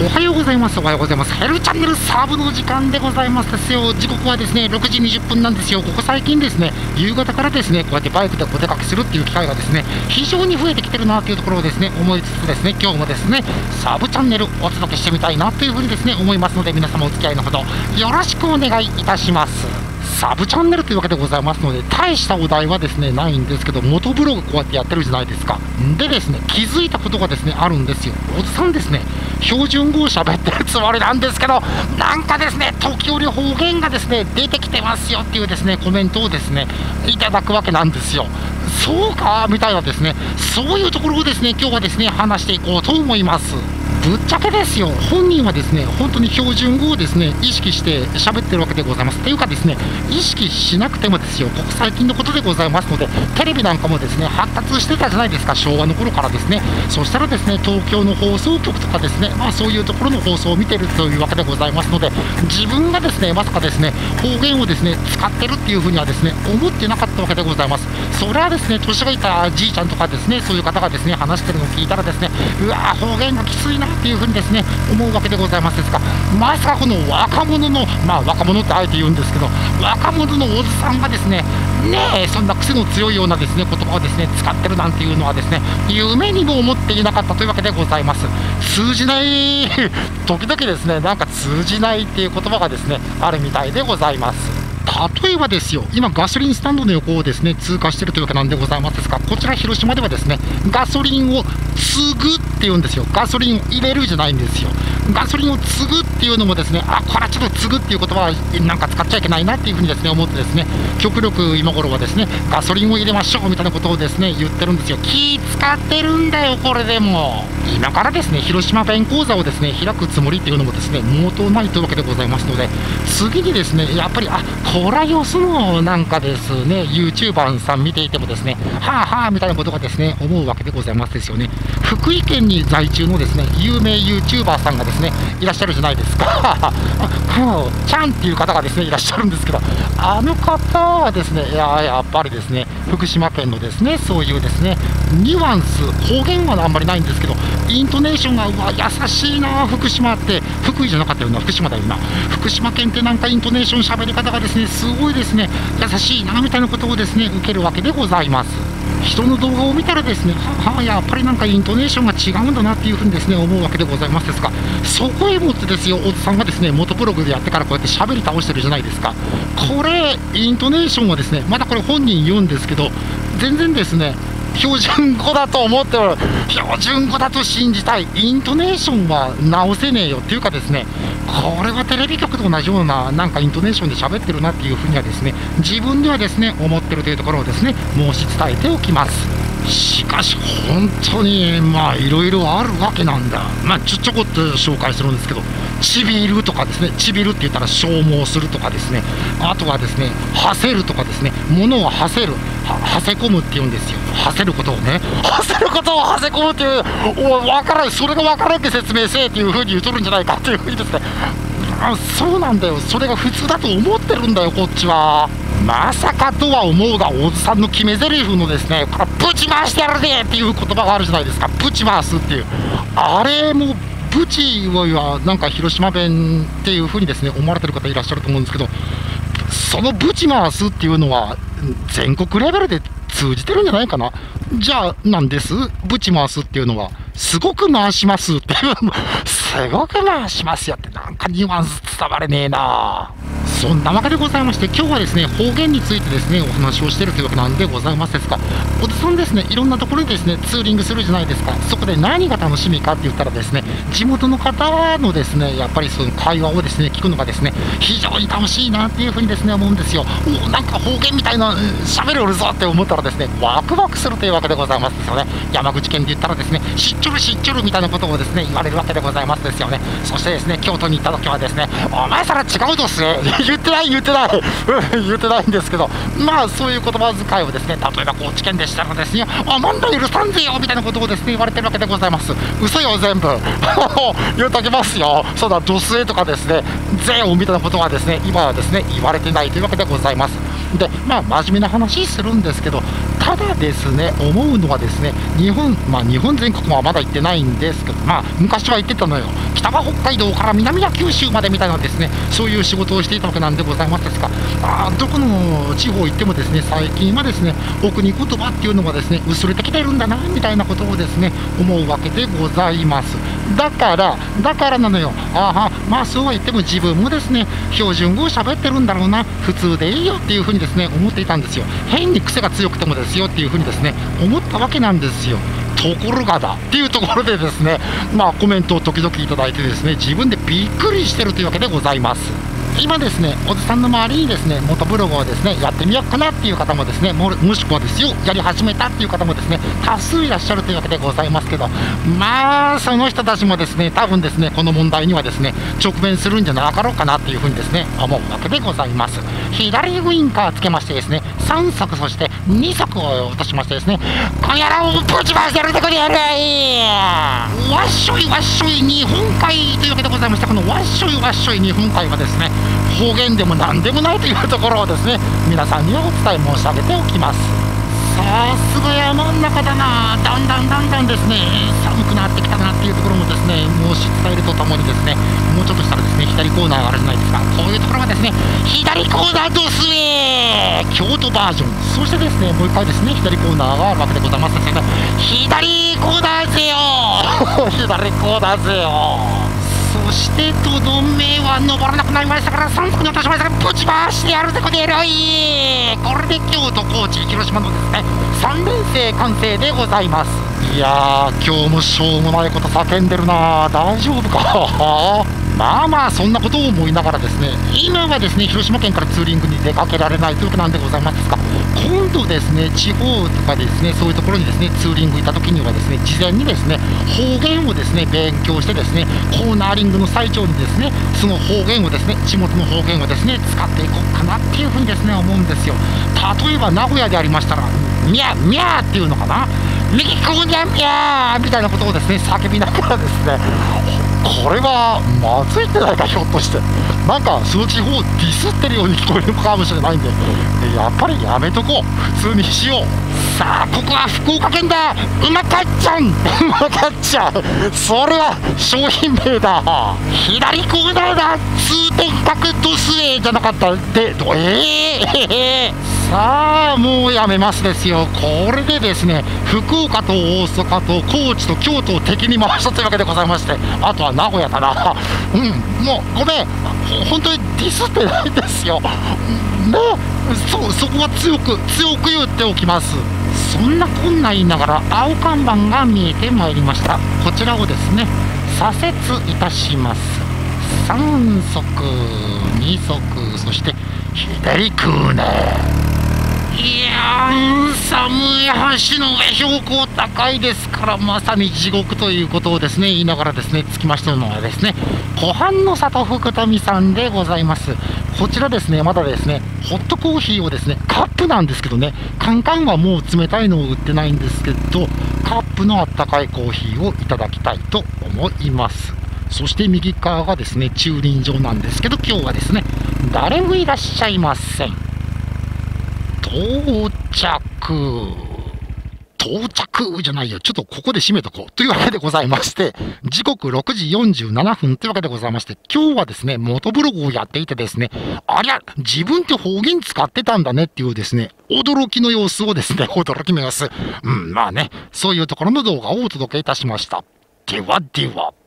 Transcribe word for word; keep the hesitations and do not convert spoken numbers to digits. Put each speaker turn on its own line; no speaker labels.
はようございます。おはようございます。ヘルチャンネルサーブの時間でございますですよ。時刻はですね、ろくじにじゅっぷんなんですよ。ここ最近ですね、夕方からですね、こうやってバイクでお出かけするっていう機会がですね、非常に増えてきてるなというところをですね、思いつつですね、今日もですね、サブチャンネルお届けしてみたいなというふうにですね、思いますので、皆様お付き合いのほどよろしくお願いいたします。サブチャンネルというわけでございますので、大したお題はですねないんですけど、元ブログこうやってやってるじゃないですか。でですね、気づいたことがですねあるんですよ。おじさんですね、標準語を喋ってるつもりなんですけど、なんかですね、時折方言がですね出てきてますよっていうですねコメントをですねいただくわけなんですよ。そうかみたいなですね、そういうところをですね今日はですね話していこうと思います。ぶっちゃけですよ、本人はですね本当に標準語をですね意識して喋ってるわけでございます。というかですね、意識しなくてもですよ、ここ最近のことでございますので、テレビなんかもですね発達してたじゃないですか、昭和の頃からですね。そしたらですね、東京の放送局とかですね、まあそういうところの放送を見てるというわけでございますので、自分がですねまさかですね方言をですね使ってるっていうふうにはですね思ってなかったわけでございます。それはですね、年がいたじいちゃんとかですね、そういう方がですね話してるのを聞いたらですね、うわー方言がきついなっていうふうにですね思うわけでございますですが、まさかこの若者の、まあ若者ってあえて言うんですけど、若者のおじさんがですねねえそんな癖の強いようなですね言葉をですね使ってるなんていうのはですね夢にも思っていなかったというわけでございます。通じない時々ですね、なんか通じないっていう言葉がですねあるみたいでございます。例えばですよ、今ガソリンスタンドの横をですね通過しているというわけなんでございますですが、こちら広島ではですねガソリンを継ぐっていうんですよ。ガソリンを入れるじゃないんですよ。ガソリンを継ぐっていうのもですね、あ、これはちょっと継ぐっていう言葉はなんか使っちゃいけないなっていうふうにですね思ってですね、極力今頃はですねガソリンを入れましょうみたいなことをですね言ってるんですよ。気使ってるんだよこれでも。今からですね広島弁講座をですね開くつもりっていうのもですね毛頭ないというわけでございますので、次にですねやっぱりあこらよすのなんかですね ユーチューバー さん見ていてもですねはあはあみたいなことがですね思うわけでございますですよね。福井県に在中のですね有名 ユーチューバー さんがですねいらっしゃるじゃないですかちゃんっていう方がですねいらっしゃるんですけど、あの方はですねいややっぱりですね福島県のですねそういうですねニュアンス、方言はあんまりないんですけど、イントネーションがうわ優しいな福島って、福井じゃなかったよな福島だよな、福島県ってなんかイントネーション喋り方がですねすごいですね優しいなみたいなことをですね受けるわけでございます。人の動画を見たらですねははやっぱりなんかイントネーションが違うんだなっていうふうにですね思うわけでございますですが、そこへもってですよおじさんがですね元ブログでやってからこうやって喋り倒してるじゃないですか。これイントネーションはですねまだこれ本人言うんですけど、全然ですね標準語だと思っておる、標準語だと信じたい、イントネーションは直せねえよっていうかですね、これはテレビ局と同じようななんかイントネーションで喋ってるなっていうふうにはですね自分ではですね思ってるというところをですね申し伝えておきます。しかし本当にまあいろいろあるわけなんだ。まあちょちょこっと紹介するんですけど、ちびるとかですね、ちびるって言ったら消耗するとかですね、あとはですねはせるとかですね、物をはせる、ははせ込むって言うんですよ。はせることをね、はせることをはせ込むっていう、お分からん、それが分からんって説明せえっていうふうに言うとるんじゃないかっていうふうにですね、あそうなんだよ、それが普通だと思ってるんだよこっちは。まさかとは思うが、おじさんの決め台詞のですね、これぶち回してやるぜっていう言葉があるじゃないですか。ぶち回すっていう、あれもぶちはなんか広島弁っていうふうにですね思われてる方いらっしゃると思うんですけど、そのぶち回すっていうのは全国レベルで通じてるんじゃないかな。じゃあなんですぶち回すっていうのは、すごく回しますっていうすごく回しますよってなんかニュアンス伝われねえな。そんなわけでございまして、今日はですね方言についてですねお話をしているというわけなんでございますですが、おじさんですねいろんなところにですねツーリングするじゃないですか。そこで何が楽しみかって言ったらですね、地元の方のですねやっぱりその会話をですね聞くのがですね非常に楽しいなっていうふうにですね思うんですよ。おなんか方言みたいな喋れるぞって思ったらですねワクワクするというわけでございますですよね。山口県で言ったらですねしっちょるしっちょるみたいなことをですね言われるわけでございますですよね。そしてですね京都に行った時はですねお前それ違うどす言ってない言ってない言ってないんですけど、まあそういう言葉遣いをですね例えば高知県でしたらですねあなんだ許さんぜよみたいなことをですね言われてるわけでございます。嘘よ全部言うときますよ。そうだドスエとかですねぜよみたいなことはですね今はですね言われてないというわけでございます。でまあ真面目な話するんですけど、 ただですね、思うのはですね、日本、まあ、日本全国はまだ行ってないんですけど、まあ、昔は行ってたのよ。北は北海道から南は九州までみたいなですね、そういう仕事をしていたわけなんでございますですが、あどこの地方行ってもですね、最近はですね、お国言葉っていうのがですね、薄れてきてるんだな、みたいなことをですね、思うわけでございます。だから、だからなのよ。あは、まあそうは言っても自分もですね、標準語を喋ってるんだろうな、普通でいいよっていうふうにですね、思っていたんですよ。変に癖が強くてもですよっていうふうにですね、思ったわけなんですよ。ところがだっていうところでですね、まあコメントを時々いただいてですね、自分でびっくりしてるというわけでございます。今ですね、おじさんの周りにですね、元ブログをですね、やってみようかなっていう方もですね、ももしくはですよ、やり始めたっていう方もですね、多数いらっしゃるというわけでございますけど、まあ、その人たちもですね、多分ですね、この問題にはですね、直面するんじゃなかろうかなっていうふうにですね、思うわけでございます。左ウインカーつけましてですね、さん速そしてに速を落としましてですね、この野郎をぶち回してやるでこれやるいわっしょいわっしょい日本海というわけでございまして、このわっしょいわっしょい日本海はですね、方言でも何でもないというところをですね、皆さんにはお伝え申し上げておきます。さすが山ん中だな、だんだんだんだんですね、寒くなってきたなっていうところもですね、申し伝えるとともにですね、もうちょっとしたらですね、左コーナーがあるじゃないですか。こういうところはですね、左コーナーどすえ京都バージョン、そしてですね、もう一回ですね、左コーナーがあるわけでございますけど、左コーナーぜよ左コーナーぜよ。そしてとどめは登らなくなりましたから、さん速に落としましたから、ぶち回してやるぜこの野郎いこれで京都、高知、広島のですね、さん連星完成でございます。いやー、今日もしょうもないこと叫んでるな、大丈夫かまあまあそんなことを思いながらですね、今はですね、広島県からツーリングに出かけられないというわけなんでございますが、今度ですね、地方とかですね、そういうところにですね、ツーリング行った時にはですね、事前にですね、方言をですね、勉強してですね、コーナーリングの最中にですね、その方言をですね、地元の方言をですね、使っていこうかなっていうふうにですね、思うんですよ。例えば名古屋でありましたら、みゃみゃーっていうのかな、右こうにゃみゃーみたいなことをですね、叫びながらですね、これはまずいってないか、ひょっとしてなんかその地方をディスってるように聞こえるかもしれないんで、やっぱりやめとこう、普通にしよう。さあここは福岡県だ、うまかっちゃんうまかっちゃん、それは商品名だ。左コーナーだ、通天閣ドスウェイじゃなかったで、ええー、さあもうやめますですよ。これでですね、福岡と大阪と高知と京都を敵に回したというわけでございまして、あとは名古屋だなうんもうごめん、本当にディスってないですよね。そそこは強く強く言っておきます。そんなこんな言いながら青看板が見えてまいりました。こちらをですね、左折いたします。さん速に速そして左クーナー。いやー、寒い橋の上、標高高いですから、まさに地獄ということをですね、言いながらですね、つきましたのはですね、湖畔の里福富さんでございます。こちらですね、まだですね、ホットコーヒーをですね、カップなんですけどね、カンカンはもう冷たいのを売ってないんですけど、カップのあったかいコーヒーをいただきたいと思います。そして右側がですね、駐輪場なんですけど、今日はですね、誰もいらっしゃいません。到着到着じゃないよ。ちょっとここで締めとこう。というわけでございまして、時刻ろくじよんじゅうななふんというわけでございまして、今日はですね、元ブログをやっていてですね、ありゃ、自分って方言使ってたんだねっていうですね、驚きの様子をですね、驚きの様子。うん、まあね、そういうところの動画をお届けいたしました。ではでは。